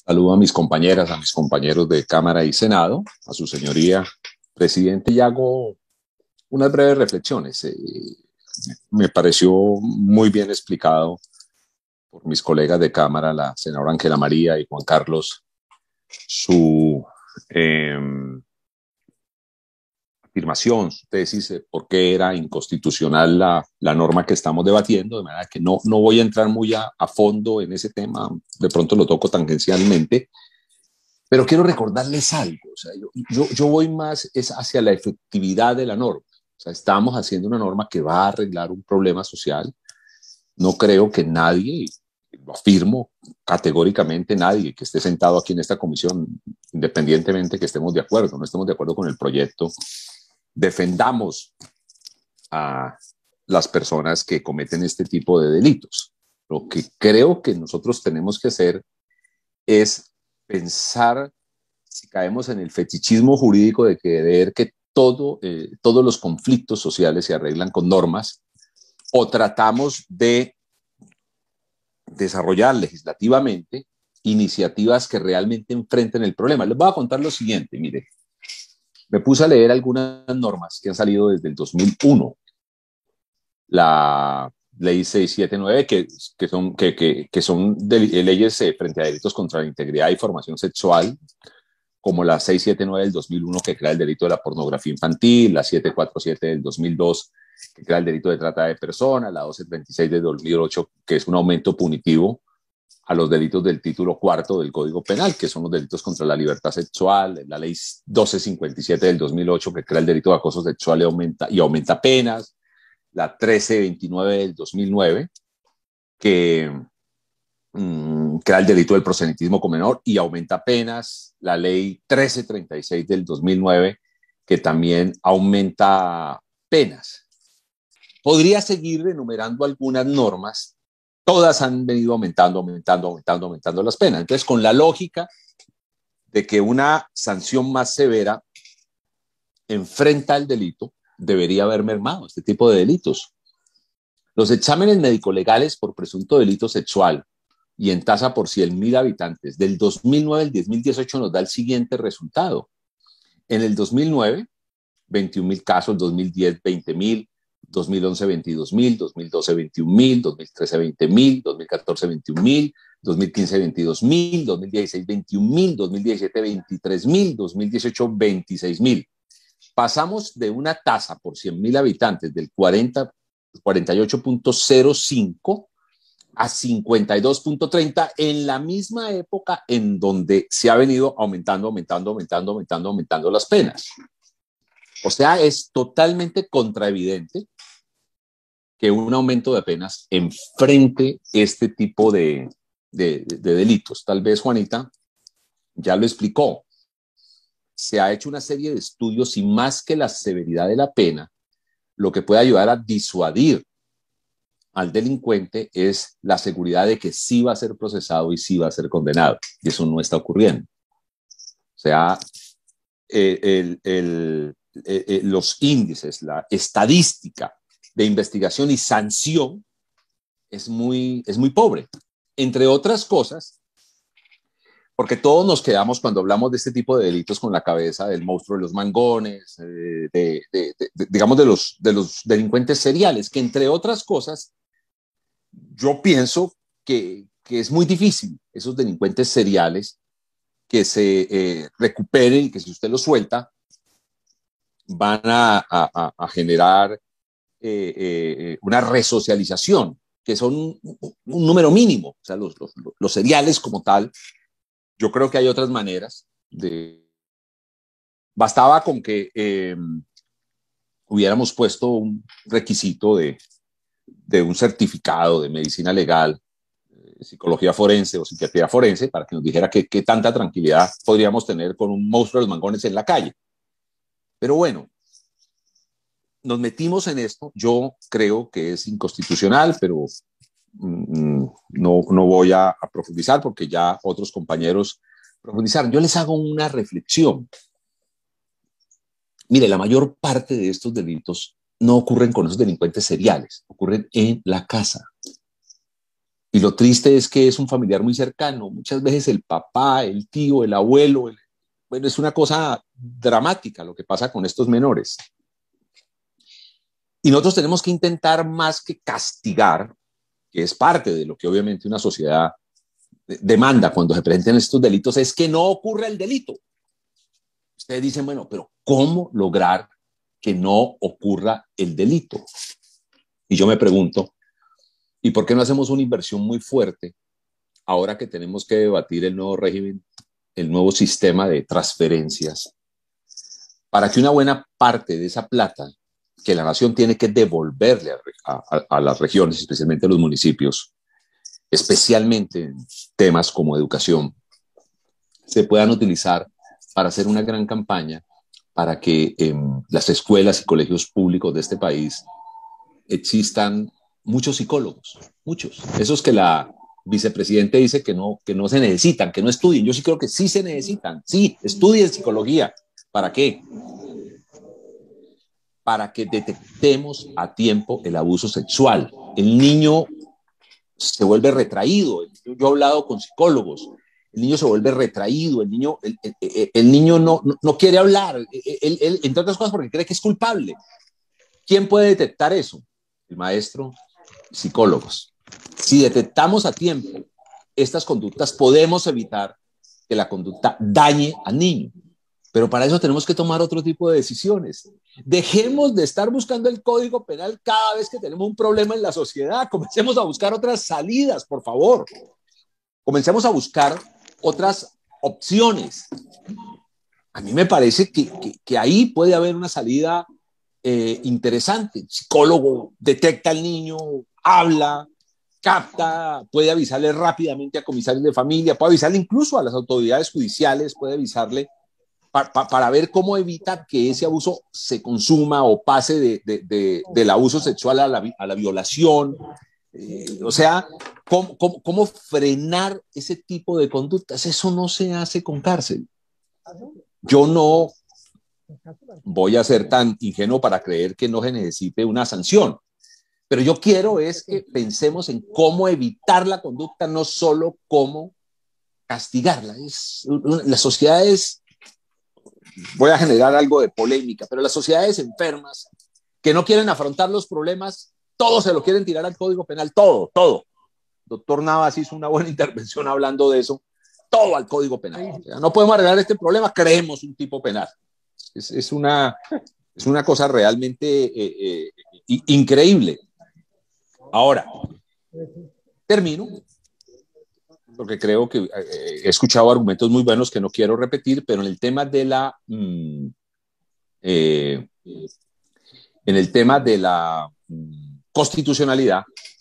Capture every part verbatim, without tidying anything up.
Saludo a mis compañeras, a mis compañeros de Cámara y Senado, a su señoría, presidente, y hago unas breves reflexiones. Eh, me pareció muy bien explicado por mis colegas de Cámara, la senadora Ángela María y Juan Carlos, su eh, afirmación, su tesis, de por qué era inconstitucional la, la norma que estamos debatiendo, de manera que no, no voy a entrar muy a, a fondo en ese tema, de pronto lo toco tangencialmente. Pero quiero recordarles algo, o sea, yo, yo, yo voy más es hacia la efectividad de la norma. O sea, estamos haciendo una norma que va a arreglar un problema social. No creo que nadie, lo afirmo categóricamente, nadie que esté sentado aquí en esta comisión, independientemente que estemos de acuerdo, no estemos de acuerdo con el proyecto, defendamos a las personas que cometen este tipo de delitos. Lo que creo que nosotros tenemos que hacer es pensar si caemos en el fetichismo jurídico de creer que todo, eh, todos los conflictos sociales se arreglan con normas, o tratamos de desarrollar legislativamente iniciativas que realmente enfrenten el problema. Les voy a contar lo siguiente, mire, me puse a leer algunas normas que han salido desde el dos mil uno. La ley seiscientos setenta y nueve, que, que son, que, que, que son de, leyes eh, frente a delitos contra la integridad y formación sexual, como la seiscientos setenta y nueve del dos mil uno, que crea el delito de la pornografía infantil, la setecientos cuarenta y siete del dos mil dos, que crea el delito de trata de personas, la doscientos treinta y seis del dos mil ocho, que es un aumento punitivo a los delitos del título cuarto del Código Penal, que son los delitos contra la libertad sexual, la ley doce cincuenta y siete del dos mil ocho, que crea el delito de acoso sexual y aumenta, y aumenta penas, la trece veintinueve del dos mil nueve, que mmm, crea el delito del proselitismo con menor y aumenta penas, la ley trece treinta y seis del dos mil nueve, que también aumenta penas. Podría seguir enumerando algunas normas, todas han venido aumentando, aumentando, aumentando, aumentando las penas. Entonces, con la lógica de que una sanción más severa enfrenta el delito, debería haber mermado este tipo de delitos. Los exámenes médico-legales por presunto delito sexual y en tasa por cien mil habitantes del dos mil nueve al dos mil dieciocho nos da el siguiente resultado. En el dos mil nueve, veintiún mil casos, dos mil diez, veinte mil, dos mil once, veintidós mil, dos mil doce, veintiún mil, dos mil trece, veinte mil, dos mil catorce, veintiún mil, dos mil quince, veintidós mil, dos mil dieciséis, veintiún mil, dos mil diecisiete, veintitrés mil, dos mil dieciocho, veintiséis mil. Pasamos de una tasa por cien mil habitantes del cuarenta, cuarenta y ocho punto cero cinco a cincuenta y dos punto treinta en la misma época en donde se ha venido aumentando, aumentando, aumentando, aumentando, aumentando las penas. O sea, es totalmente contraevidente que un aumento de penas enfrente este tipo de, de, de delitos. Tal vez Juanita ya lo explicó. Se ha hecho una serie de estudios y más que la severidad de la pena, lo que puede ayudar a disuadir al delincuente es la seguridad de que sí va a ser procesado y sí va a ser condenado. Y eso no está ocurriendo. O sea, el, el, el, el, los índices, la estadística de investigación y sanción es muy, es muy pobre. Entre otras cosas, porque todos nos quedamos cuando hablamos de este tipo de delitos con la cabeza del monstruo de los mangones, eh, de, de, de, de, digamos de los, de los delincuentes seriales, que entre otras cosas, yo pienso que, que es muy difícil esos delincuentes seriales que se eh, recuperen y que si usted los suelta, van a, a, a generar eh, eh, una resocialización, que son un, un número mínimo. O sea, los, los, los seriales como tal, yo creo que hay otras maneras de... Bastaba con que eh, hubiéramos puesto un requisito de, de un certificado de medicina legal, eh, psicología forense o psiquiatría forense, para que nos dijera qué tanta tranquilidad podríamos tener con un monstruo de los mangones en la calle. Pero bueno, nos metimos en esto. Yo creo que es inconstitucional, pero mmm, no, no voy a, a profundizar porque ya otros compañeros profundizaron. Yo les hago una reflexión. Mire, la mayor parte de estos delitos no ocurren con esos delincuentes seriales, ocurren en la casa. Y lo triste es que es un familiar muy cercano, muchas veces el papá, el tío, el abuelo, el, bueno, es una cosa dramática lo que pasa con estos menores. Y nosotros tenemos que intentar más que castigar, que es parte de lo que obviamente una sociedad demanda cuando se presenten estos delitos, es que no ocurra el delito. Ustedes dicen, bueno, pero ¿cómo lograr que no ocurra el delito? Y yo me pregunto, ¿y por qué no hacemos una inversión muy fuerte ahora que tenemos que debatir el nuevo régimen, el nuevo sistema de transferencias, para que una buena parte de esa plata que la nación tiene que devolverle a, a, a las regiones, especialmente a los municipios, especialmente en temas como educación, se puedan utilizar para hacer una gran campaña para que en las escuelas y colegios públicos de este país existan muchos psicólogos, muchos. Esos que la vicepresidente dice que no, que no se necesitan, que no estudien. Yo sí creo que sí se necesitan. Sí, estudien psicología. ¿Para qué? Para que detectemos a tiempo el abuso sexual. El niño se vuelve retraído. Yo he hablado con psicólogos. El niño se vuelve retraído. El niño, el, el, el niño no, no, no quiere hablar. Él, él, entre otras cosas porque cree que es culpable. ¿Quién puede detectar eso? El maestro, psicólogos. Si detectamos a tiempo estas conductas, podemos evitar que la conducta dañe al niño. Pero para eso tenemos que tomar otro tipo de decisiones. Dejemos de estar buscando el Código Penal cada vez que tenemos un problema en la sociedad. Comencemos a buscar otras salidas, por favor. Comencemos a buscar otras opciones. A mí me parece que, que, que ahí puede haber una salida eh, interesante. El psicólogo detecta al niño, habla, capta, puede avisarle rápidamente a comisarios de familia, puede avisarle incluso a las autoridades judiciales, puede avisarle pa, pa, para ver cómo evita que ese abuso se consuma o pase de, de, de, del abuso sexual a la, a la violación. Eh, o sea, ¿cómo, cómo, ¿cómo frenar ese tipo de conductas? Eso no se hace con cárcel. Yo no voy a ser tan ingenuo para creer que no se necesite una sanción. Pero yo quiero es que pensemos en cómo evitar la conducta, no solo cómo castigarla. Es, las sociedades, voy a generar algo de polémica, pero las sociedades enfermas que no quieren afrontar los problemas, todo se lo quieren tirar al Código Penal, todo, todo. Doctor Navas hizo una buena intervención hablando de eso, todo al Código Penal. O sea, no podemos arreglar este problema, creemos un tipo penal. Es, es, una, es una cosa realmente eh, eh, increíble. Ahora, termino, porque creo que eh, he escuchado argumentos muy buenos que no quiero repetir, pero en el tema de la, mm, eh, en el tema de la mm, constitucionalidad,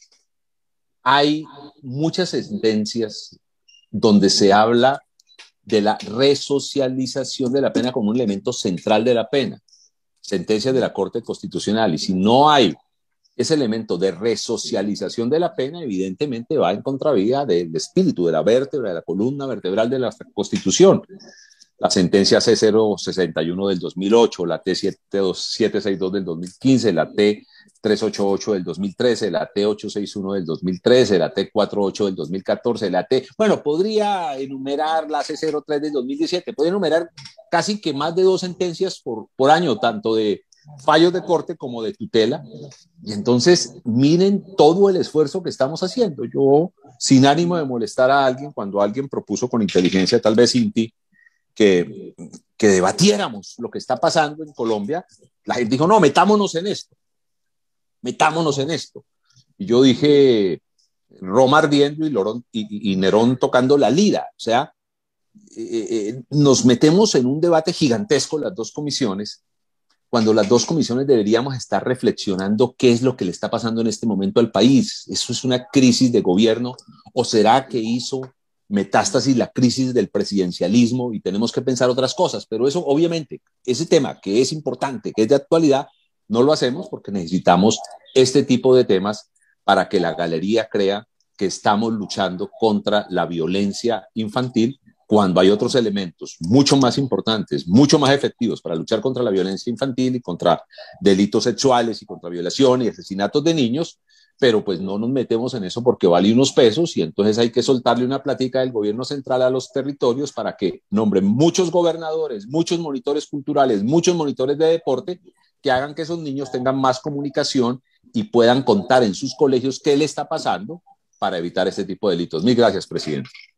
hay muchas sentencias donde se habla de la resocialización de la pena como un elemento central de la pena, sentencias de la Corte Constitucional, y si no hay ese elemento de resocialización de la pena, evidentemente va en contravía del espíritu, de la vértebra, de la columna vertebral de la Constitución. La sentencia C cero sesenta y uno del dos mil ocho, la T setecientos sesenta y dos del dos mil quince, la T trescientos ochenta y ocho del dos mil trece, la T ochocientos sesenta y uno del dos mil trece, la T cuarenta y ocho del dos mil catorce, la T... Bueno, podría enumerar la C cero tres del dos mil diecisiete, podría enumerar casi que más de dos sentencias por, por año, tanto de fallos de corte como de tutela. Y entonces miren todo el esfuerzo que estamos haciendo. Yo, sin ánimo de molestar a alguien, cuando alguien propuso con inteligencia, tal vez Inti, que, que debatiéramos lo que está pasando en Colombia, la gente dijo, no, metámonos en esto, metámonos en esto. Y yo dije, Roma ardiendo y, Lorón, y, y Nerón tocando la lira. O sea, eh, eh, nos metemos en un debate gigantesco las dos comisiones, cuando las dos comisiones deberíamos estar reflexionando qué es lo que le está pasando en este momento al país. ¿Eso es una crisis de gobierno o será que hizo metástasis la crisis del presidencialismo y tenemos que pensar otras cosas? Pero eso, obviamente, ese tema que es importante, que es de actualidad, no lo hacemos porque necesitamos este tipo de temas para que la galería crea que estamos luchando contra la violencia infantil, cuando hay otros elementos mucho más importantes, mucho más efectivos para luchar contra la violencia infantil y contra delitos sexuales y contra violación y asesinatos de niños, pero pues no nos metemos en eso porque vale unos pesos y entonces hay que soltarle una plática del gobierno central a los territorios para que nombren muchos gobernadores, muchos monitores culturales, muchos monitores de deporte que hagan que esos niños tengan más comunicación y puedan contar en sus colegios qué le está pasando para evitar este tipo de delitos. Mil gracias, presidente.